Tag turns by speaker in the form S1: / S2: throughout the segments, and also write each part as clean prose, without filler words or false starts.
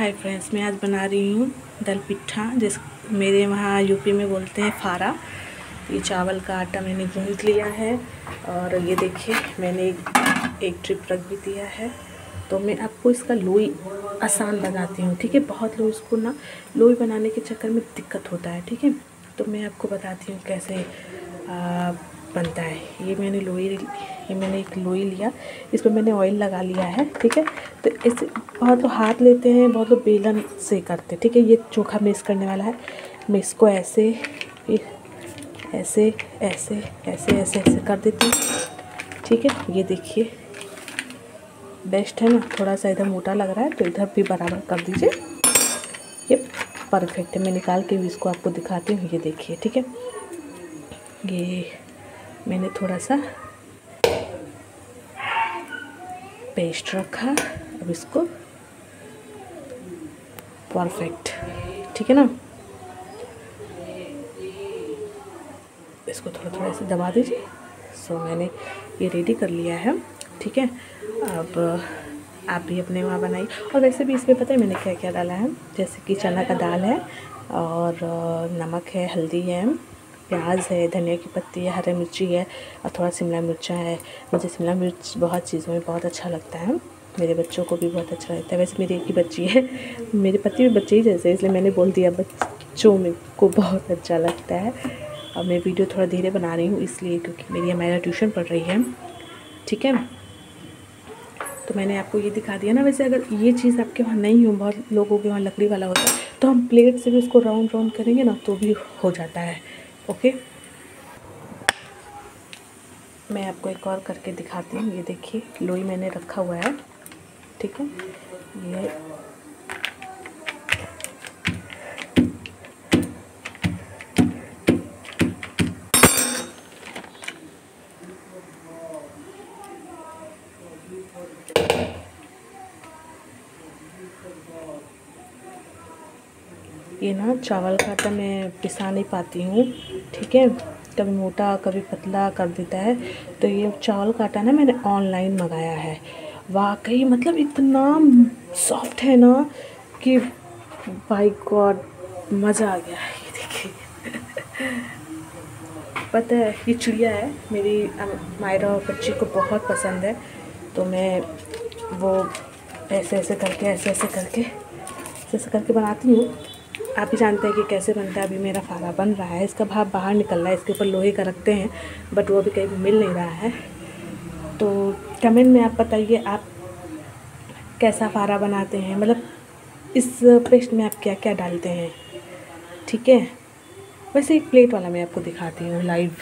S1: Hi friends, मैं आज बना रही हूँ दल पिट्ठा, जिस मेरे वहाँ यूपी में बोलते हैं फारा। ये चावल का आटा मैंने गूँथ लिया है और ये देखिए मैंने एक ट्रिप रख भी दिया है। तो मैं आपको इसका लोई आसान बनाती हूँ, ठीक है। बहुत लोग इसको ना लोई बनाने के चक्कर में दिक्कत होता है, ठीक है। तो मैं आपको बताती हूँ कैसे बनता है। ये मैंने एक लोई लिया, इस पर मैंने ऑयल लगा लिया है, ठीक है। तो इसे बहुत लोग हाथ लेते हैं, बहुत लोग बेलन से करते हैं, ठीक है। ये चोखा मिक्स करने वाला है। मैं इसको ऐसे ऐसे ऐसे ऐसे ऐसे ऐसे कर देती हूँ, ठीक है। ये देखिए बेस्ट है ना। थोड़ा सा इधर मोटा लग रहा है तो इधर भी बराबर कर दीजिए। ये परफेक्ट है। मैं निकाल के भी इसको आपको दिखाती हूँ। ये देखिए, ठीक है। ये मैंने थोड़ा सा पेस्ट रखा, अब इसको परफेक्ट, ठीक है ना। इसको थोड़ा थोड़ा ऐसे दबा दीजिए। सो मैंने ये रेडी कर लिया है, ठीक है। अब आप भी अपने वहाँ बनाइए। और वैसे भी इसमें पता है मैंने क्या क्या डाला है, जैसे कि चना का दाल है और नमक है, हल्दी है, प्याज है, धनिया की पत्ती है, हरी मिर्ची है और थोड़ा शिमला मिर्चा है। मुझे शिमला मिर्च बहुत चीज़ों में बहुत अच्छा लगता है, मेरे बच्चों को भी बहुत अच्छा लगता है। वैसे मेरी एक ही बच्ची है, मेरे पति भी बच्चे ही जैसे, इसलिए मैंने बोल दिया बच्चों में को बहुत अच्छा लगता है। और मैं वीडियो थोड़ा धीरे बना रही हूँ इसलिए, क्योंकि मेरी हमारा ट्यूशन पढ़ रही है, ठीक है। तो मैंने आपको ये दिखा दिया ना। वैसे अगर ये चीज़ आपके वहाँ नहीं हो, बहुत लोगों के वहाँ लकड़ी वाला होता है, तो हम प्लेट से भी उसको राउंड राउंड करेंगे ना तो भी हो जाता है, ओके। मैं आपको एक और करके दिखाती हूँ। ये देखिए लोई मैंने रखा हुआ है, ठीक है। ये ना चावल का आटा मैं पिसा नहीं पाती हूँ, ठीक है। कभी मोटा कभी पतला कर देता है। तो ये चावल का आटा ना मैंने ऑनलाइन मंगाया है। वाकई मतलब इतना सॉफ्ट है ना कि बाय गॉड मज़ा आ गया है। ये देखिए पता है ये चिड़िया है मेरी, मायरा और बच्ची को बहुत पसंद है। तो मैं वो ऐसे ऐसे करके बनाती हूँ। आप ही जानते हैं कि कैसे बनता है। अभी मेरा फारा बन रहा है, इसका भाप बाहर निकल रहा है। इसके ऊपर लोहे का रखते हैं बट वो अभी कहीं मिल नहीं रहा है। तो कमेंट में आप बताइए आप कैसा फारा बनाते हैं, मतलब इस पेस्ट में आप क्या क्या डालते हैं, ठीक है। वैसे एक प्लेट वाला मैं आपको दिखाती हूँ लाइव।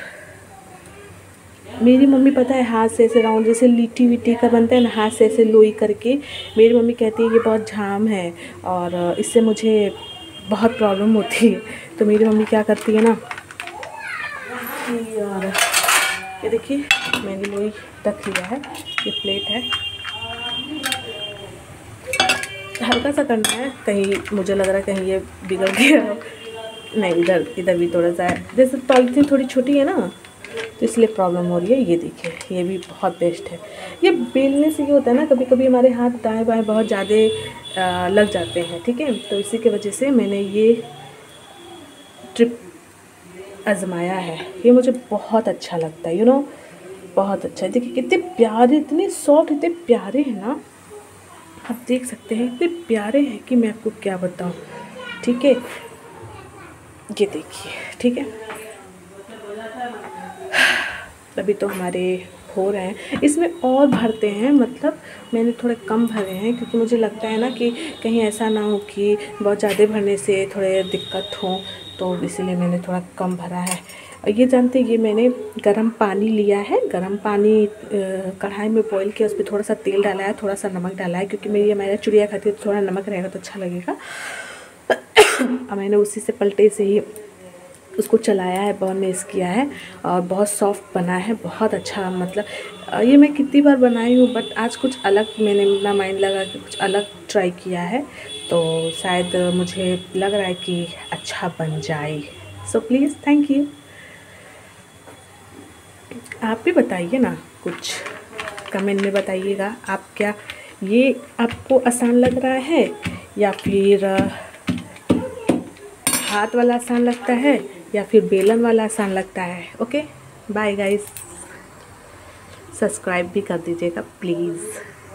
S1: मेरी मम्मी पता है हाथ से ऐसे राउंड जैसे लिट्टी विट्टी का बनता है ना, हाथ से ऐसे लोई करके। मेरी मम्मी कहती है ये बहुत झाम है और इससे मुझे बहुत प्रॉब्लम होती है। तो मेरी मम्मी क्या करती है ना, और ये देखिए मैंने लोई रख लिया है। ये प्लेट है, हल्का सा करना है, कहीं मुझे लग रहा है कहीं ये बिगड़ गया हो। नहीं, इधर भी थोड़ा सा है, जैसे पॉलिथीन थोड़ी छोटी है ना तो इसलिए प्रॉब्लम हो रही है। ये देखिए ये भी बहुत बेस्ट है। ये बेलने से ये होता है ना, कभी कभी हमारे हाथ दाएं बाएं बहुत ज़्यादा लग जाते हैं, ठीक है। तो इसी की वजह से मैंने ये ट्रिप आजमाया है। ये मुझे बहुत अच्छा लगता है, यू नो, बहुत अच्छा है। देखिए कितने प्यारे, इतने सॉफ्ट, इतने प्यारे हैं ना, आप देख सकते हैं इतने प्यारे हैं कि मैं आपको क्या बताऊँ, ठीक है। ये देखिए, ठीक है। अभी तो हमारे हो रहे हैं, इसमें और भरते हैं, मतलब मैंने थोड़े कम भरे हैं क्योंकि मुझे लगता है ना कि कहीं ऐसा ना हो कि बहुत ज़्यादा भरने से थोड़े दिक्कत हो, तो इसीलिए मैंने थोड़ा कम भरा है। और ये जानते हैं, ये मैंने गर्म पानी लिया है, गर्म पानी कढ़ाई में बॉईल किया, उस पर थोड़ा सा तेल डाला है, थोड़ा सा नमक डाला है, क्योंकि मेरी हमारा चिड़िया खाती है तो थोड़ा नमक रहेगा तो अच्छा लगेगा। और मैंने उसी से पलटे से ही उसको चलाया है, बहुत मिक्स किया है और बहुत सॉफ्ट बना है, बहुत अच्छा। मतलब ये मैं कितनी बार बनाई हूँ बट आज कुछ अलग मैंने अपना माइंड लगा कि कुछ अलग ट्राई किया है, तो शायद मुझे लग रहा है कि अच्छा बन जाए। So please thank you. आप भी बताइए ना, कुछ कमेंट में बताइएगा आप क्या ये आपको आसान लग रहा है या फिर हाथ वाला आसान लगता है या फिर बेलन वाला आसान लगता है। ओके बाय गाइस, सब्सक्राइब भी कर दीजिएगा प्लीज़।